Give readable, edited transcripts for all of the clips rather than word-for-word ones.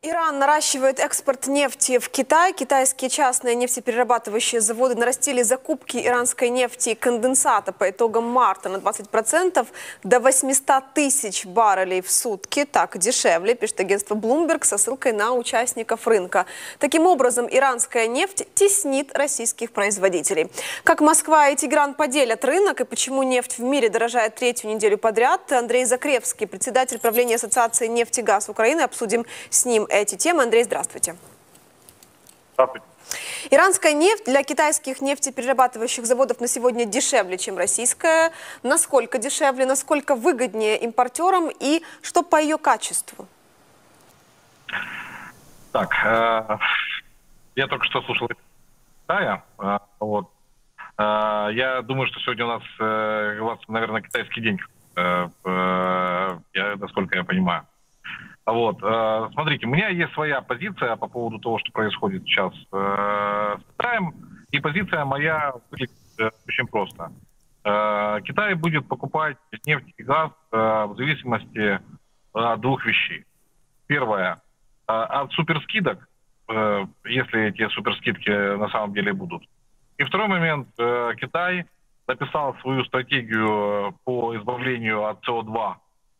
Иран наращивает экспорт нефти в Китай. Китайские частные нефтеперерабатывающие заводы нарастили закупки иранской нефти и конденсата по итогам марта на 20% до 800 тысяч баррелей в сутки. Так дешевле, пишет агентство Bloomberg со ссылкой на участников рынка. Таким образом, иранская нефть теснит российских производителей. Как Москва и Тегеран поделят рынок и почему нефть в мире дорожает третью неделю подряд, Андрей Закревский, председатель правления Ассоциации «Нефть и газ Украины», обсудим с ним эти темы. Андрей, здравствуйте. Здравствуйте. Иранская нефть для китайских нефтеперерабатывающих заводов на сегодня дешевле, чем российская. Насколько дешевле, насколько выгоднее импортерам и что по ее качеству? Так, я только что слушал Китая. Я думаю, что сегодня у вас, наверное, китайский день, насколько я понимаю. Смотрите, у меня есть своя позиция по поводу того, что происходит сейчас с Китаем. И позиция моя выглядит очень просто. Китай будет покупать нефть и газ в зависимости от двух вещей. Первое, от суперскидок, если эти суперскидки на самом деле будут. И второй момент, Китай написал свою стратегию по избавлению от СО2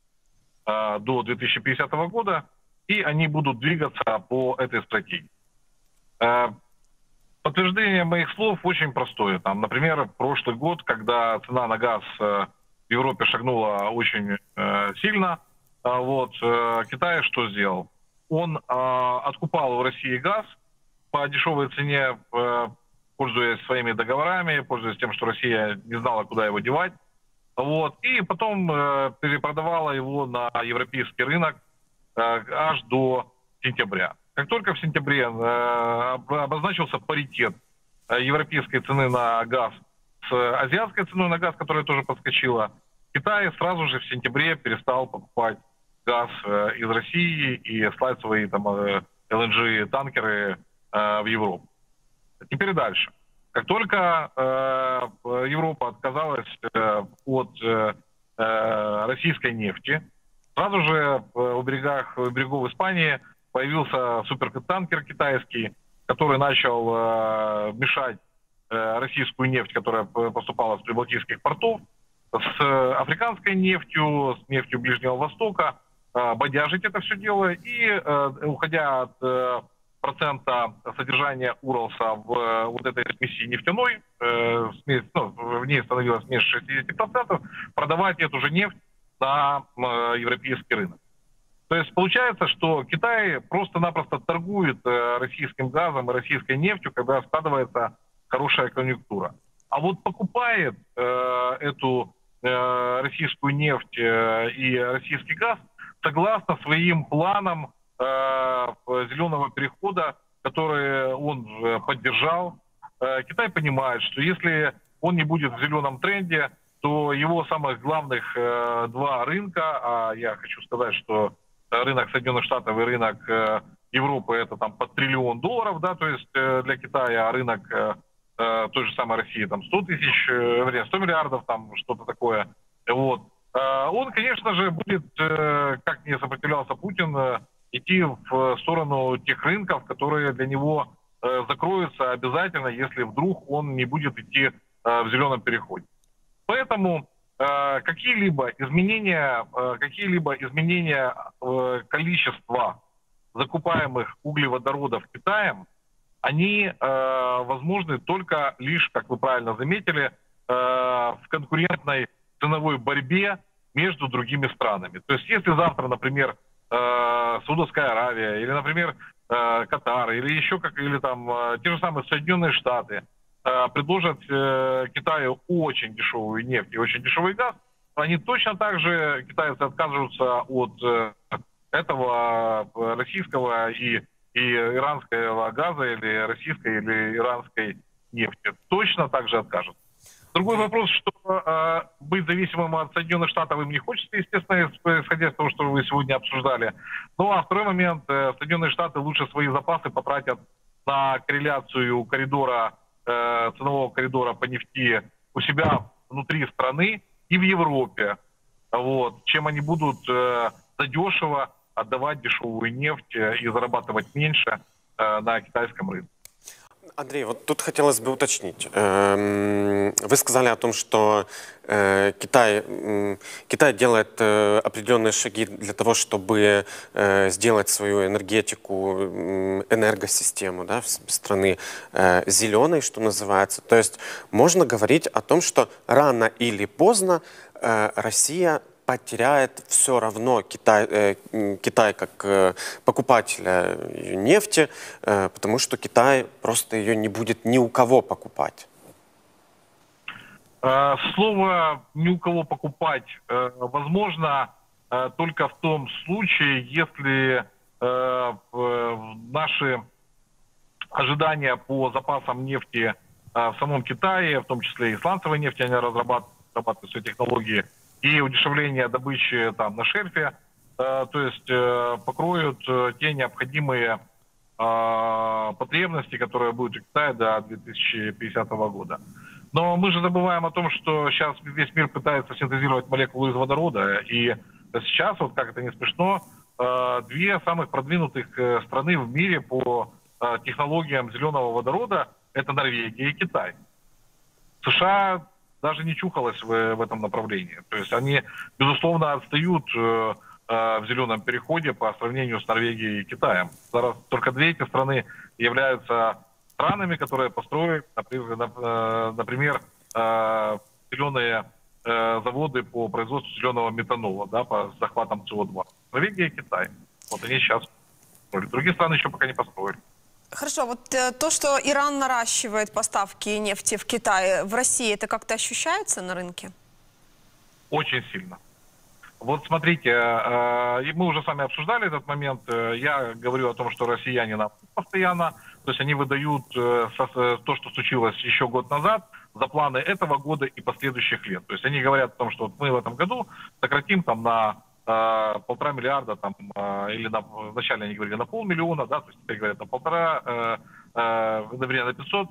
до 2050 года, и они будут двигаться по этой стратегии. Подтверждение моих слов очень простое. Например, прошлый год, когда цена на газ в Европе шагнула очень сильно, Китай что сделал? Он откупал в России газ по дешевой цене, пользуясь своими договорами, пользуясь тем, что Россия не знала, куда его девать. И потом перепродавала его на европейский рынок аж до сентября. Как только в сентябре обозначился паритет европейской цены на газ с азиатской ценой на газ, которая тоже подскочила, Китай сразу же в сентябре перестал покупать газ из России и слать свои LNG-танкеры в Европу. Теперь дальше. Как только Европа отказалась от российской нефти, сразу же у берегов Испании появился супертанкер китайский, который начал мешать российскую нефть, которая поступала с прибалтийских портов, с африканской нефтью, с нефтью Ближнего Востока, бодяжить это все дело и, уходя от процента содержания Уралса в этой смеси нефтяной, в ней становилось меньше 60%, продавать эту же нефть на европейский рынок. То есть получается, что Китай просто-напросто торгует российским газом и российской нефтью, когда складывается хорошая конъюнктура. А покупает эту российскую нефть и российский газ согласно своим планам зеленого перехода, который он поддержал. Китай понимает, что если он не будет в зеленом тренде, то его самых главных два рынка, а я хочу сказать, что рынок Соединенных Штатов и рынок Европы это по $1 триллион, да, то есть для Китая, а рынок той же самой России 100 миллиардов, что-то такое. Он, конечно же, будет, как не сопротивлялся Путин, идти в сторону тех рынков, которые для него закроются обязательно, если вдруг он не будет идти в зеленом переходе. Поэтому какие-либо изменения количества закупаемых углеводородов Китаем, они возможны только лишь, как вы правильно заметили, в конкурентной ценовой борьбе между другими странами. То есть если завтра, например, Саудовская Аравия, или, например, Катар, или еще те же самые Соединенные Штаты предложат Китаю очень дешевую нефть и очень дешевый газ, они точно так же, китайцы, откажутся от этого российского и иранского газа, или российской, или иранской нефти. Точно так же откажутся. Другой вопрос, что быть зависимым от Соединенных Штатов им не хочется, естественно, исходя из того, что вы сегодня обсуждали. Ну а второй момент, Соединенные Штаты лучше свои запасы потратят на корреляцию ценового коридора по нефти у себя внутри страны и в Европе, чем они будут задешево отдавать дешевую нефть и зарабатывать меньше на китайском рынке. Андрей, вот тут хотелось бы уточнить. Вы сказали о том, что Китай делает определенные шаги для того, чтобы сделать свою энергетику, энергосистему, да, страны зеленой, что называется. То есть можно говорить о том, что рано или поздно Россия потеряет все равно Китай как покупателя нефти, потому что Китай просто ее не будет ни у кого покупать. Слово «ни у кого покупать» возможно только в том случае, если наши ожидания по запасам нефти в самом Китае, в том числе и сланцевой нефти, они разрабатывают свои технологии, и удешевление добычи там на шельфе, то есть покроют те необходимые потребности, которые будут у Китая до 2050 года. Но мы же забываем о том, что сейчас весь мир пытается синтезировать молекулу из водорода, и сейчас, вот как это не смешно, две самых продвинутых страны в мире по технологиям зеленого водорода – это Норвегия и Китай. США даже не чухалась в этом направлении. То есть они, безусловно, отстают в зеленом переходе по сравнению с Норвегией и Китаем. Зараз только две эти страны являются странами, которые построили, например, зеленые заводы по производству зеленого метанола, да, по захватам СО2. Норвегия и Китай. Вот они сейчас построили. Другие страны еще пока не построили. Хорошо, вот то, что Иран наращивает поставки нефти в Китай, в России, это как-то ощущается на рынке? Очень сильно. Вот смотрите, мы уже с вами обсуждали этот момент. Я говорю о том, что россияне нам постоянно, то есть они выдают то, что случилось еще год назад, за планы этого года и последующих лет. То есть они говорят о том, что вот мы в этом году сократим там на 1,5 миллиарда, там, или вначале они говорили на 500 000, да, то есть теперь говорят на 1,5, например, на 500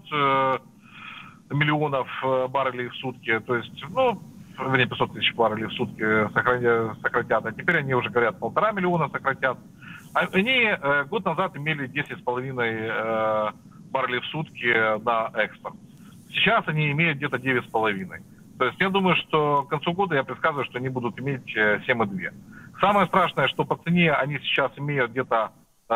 миллионов баррелей в сутки, то есть, ну, 500 тысяч баррелей в сутки сократят, а теперь они уже говорят 1,5 миллиона сократят. Они год назад имели 10,5 баррелей в сутки на экспорт. Сейчас они имеют где-то 9,5. То есть я думаю, что к концу года я предсказываю, что они будут иметь 7,2. Самое страшное, что по цене они сейчас имеют где-то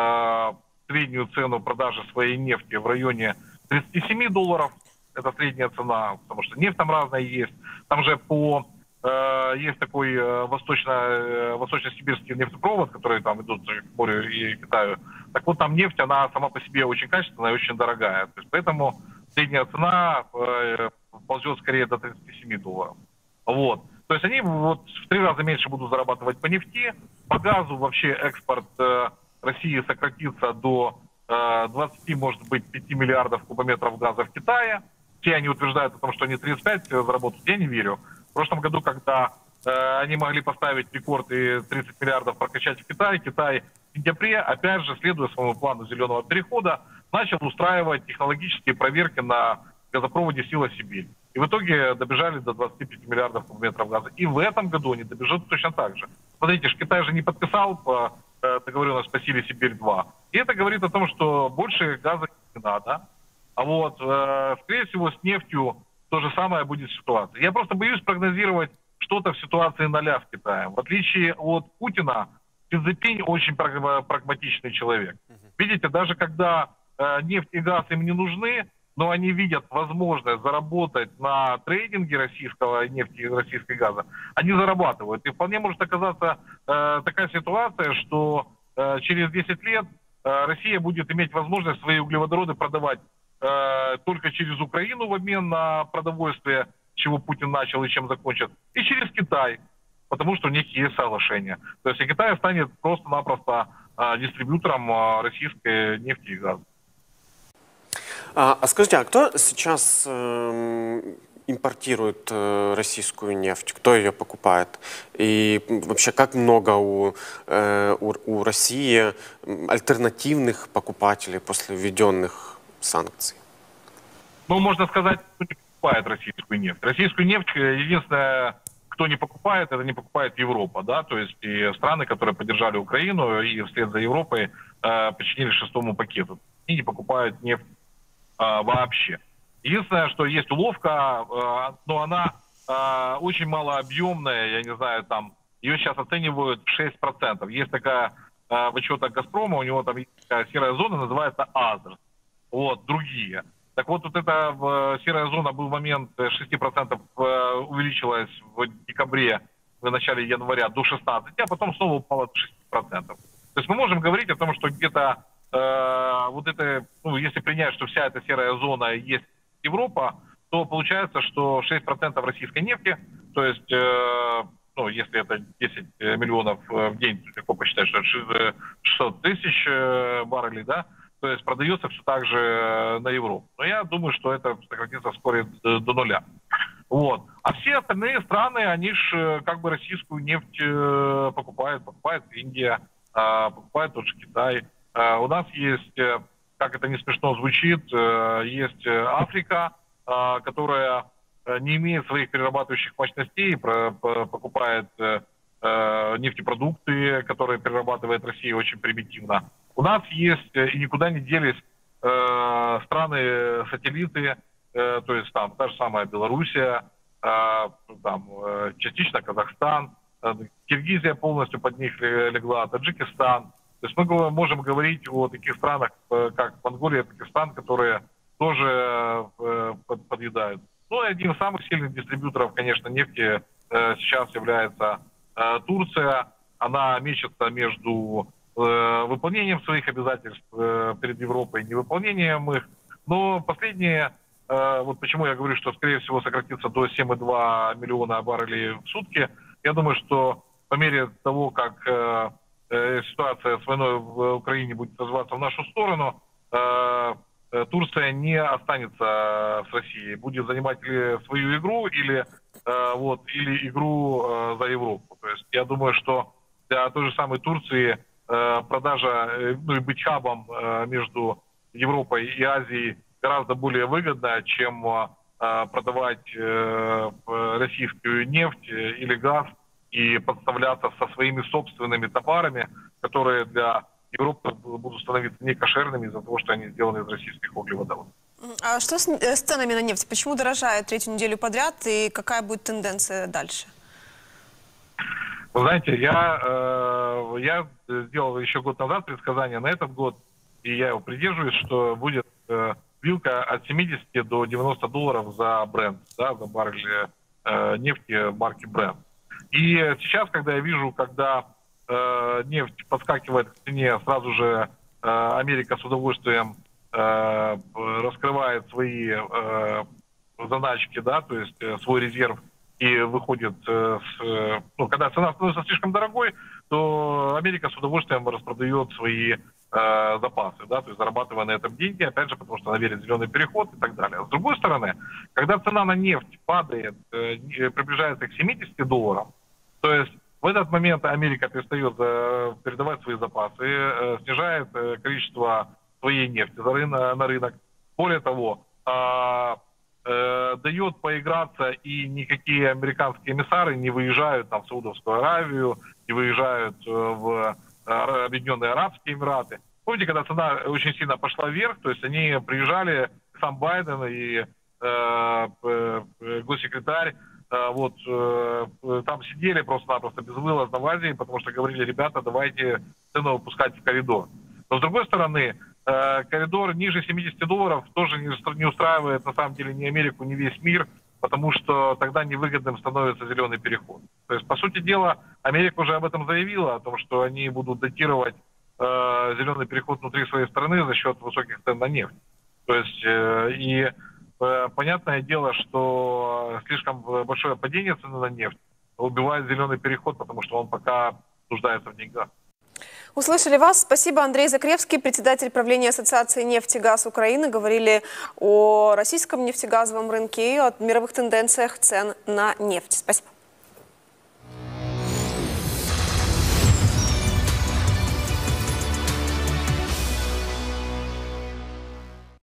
среднюю цену продажи своей нефти в районе $37. Это средняя цена, потому что нефть там разная есть. Там же есть такой восточно-сибирский нефтепровод, который там идут к морю и Китаю. Так вот, там нефть, она сама по себе очень качественная и очень дорогая. То есть, поэтому средняя цена ползет скорее до $37. Вот. То есть они вот в 3 раза меньше будут зарабатывать по нефти. По газу вообще экспорт России сократится до 20, может быть, 5 миллиардов кубометров газа в Китае. Все они утверждают о том, что они 35 заработают. Я не верю. В прошлом году, когда они могли поставить рекорд и 30 миллиардов прокачать в Китае, Китай в сентябре, опять же, следуя своему плану зеленого перехода, начал устраивать технологические проверки на газопроводе «Сила-Сибирь». И в итоге добежали до 25 миллиардов кубометров газа. И в этом году они добежат точно так же. Смотрите, Китай же не подписал договоренность по «Силе-Сибирь-2». И это говорит о том, что больше газа не надо. А вот, скорее всего, с нефтью то же самое будет ситуация. Я просто боюсь прогнозировать что-то в ситуации 0 с Китаем. В отличие от Путина, Си Цзиньпинь очень прагматичный человек. Видите, даже когда нефть и газ им не нужны, но они видят возможность заработать на трейдинге российского нефти и российского газа, они зарабатывают. И вполне может оказаться такая ситуация, что через 10 лет Россия будет иметь возможность свои углеводороды продавать только через Украину в обмен на продовольствие, с чего Путин начал и чем закончит, и через Китай, потому что у них есть соглашение. То есть Китай станет просто-напросто дистрибьютором российской нефти и газа. А скажите, а кто сейчас импортирует российскую нефть? Кто ее покупает? И вообще, как много у России альтернативных покупателей после введенных санкций? Ну, можно сказать, что не покупает российскую нефть. Российскую нефть единственное, кто не покупает, это не покупает Европа, да, то есть и страны, которые поддержали Украину и вслед за Европой подчинили шестому пакету. И не покупают нефть вообще. Единственное, что есть уловка, но она очень малообъемная, я не знаю, там, ее сейчас оценивают в 6%. Есть такая в отчетах «Газпрома», у него там есть такая серая зона, называется «Азерс». Вот, другие. Так вот, эта серая зона был момент 6% увеличилась в декабре, в начале января до 16%, а потом снова упала до 6%. То есть мы можем говорить о том, что где-то если принять, что вся эта серая зона есть Европа, то получается, что 6% российской нефти, то есть, если это 10 миллионов в день, легко посчитать, что это 600 тысяч баррелей, да, то есть продается все так же на Европу. Но я думаю, что это сократится вскоре до нуля. Вот. А все остальные страны, они же как бы российскую нефть покупают. Покупает Индия, покупает тот же Китай. У нас есть, как это не смешно звучит, есть Африка, которая не имеет своих перерабатывающих мощностей, покупает нефтепродукты, которые перерабатывает Россия очень примитивно. У нас есть и никуда не делись страны-сателлиты, то есть там та же самая Белоруссия, там частично Казахстан, Киргизия полностью под них легла, Таджикистан. То есть мы можем говорить о таких странах, как Монголия, Пакистан, которые тоже подъедают. Ну и одним из самых сильных дистрибьюторов, конечно, нефти сейчас является Турция. Она мечется между выполнением своих обязательств перед Европой и невыполнением их. Но последние, вот почему я говорю, что скорее всего сократится до 7,2 миллиона баррелей в сутки, я думаю, что по мере того, как ситуация с войной в Украине будет развиваться в нашу сторону, Турция не останется с Россией, будет занимать или свою игру, или игру за Европу. То есть я думаю, что для той же самой Турции продажа, и быть хабом между Европой и Азией гораздо более выгодно, чем продавать российскую нефть или газ и подставляться со своими собственными товарами, которые для Европы будут становиться некошерными из-за того, что они сделаны из российских углеводородов. А что с ценами на нефть? Почему дорожает третью неделю подряд и какая будет тенденция дальше? Вы знаете, я сделал еще год назад предсказание на этот год, и я его придерживаюсь, что будет вилка от 70 до 90 долларов за Brent, да, за баррель нефти марки Brent. И сейчас, когда я вижу, когда нефть подскакивает к цене, сразу же Америка с удовольствием раскрывает свои заначки, да, то есть свой резерв, и выходит когда цена становится слишком дорогой, то Америка с удовольствием распродает свои запасы, да, то есть зарабатывая на этом деньги, опять же, потому что она верит в зеленый переход и так далее. С другой стороны, когда цена на нефть падает, приближается к 70 долларам, то есть в этот момент Америка перестает передавать свои запасы, снижает количество своей нефти на рынок. Более того, дает поиграться, и никакие американские эмиссары не выезжают там, в Саудовскую Аравию, не выезжают в Объединенные Арабские Эмираты. Помните, когда цена очень сильно пошла вверх, то есть они приезжали, сам Байден и госсекретарь, там сидели просто-напросто безвылазно в Азии, потому что говорили: ребята, давайте цену выпускать в коридор. Но с другой стороны, коридор ниже 70 долларов тоже не устраивает на самом деле ни Америку, ни весь мир, потому что тогда невыгодным становится зеленый переход. То есть, по сути дела, Америка уже об этом заявила, о том, что они будут датировать зеленый переход внутри своей страны за счет высоких цен на нефть. То есть, понятное дело, что слишком большое падение цены на нефть убивает зеленый переход, потому что он пока нуждается в деньгах. Услышали вас. Спасибо. Андрей Закревский, председатель правления Ассоциации «Нефть и газ Украины». Говорили о российском нефтегазовом рынке и о мировых тенденциях цен на нефть. Спасибо.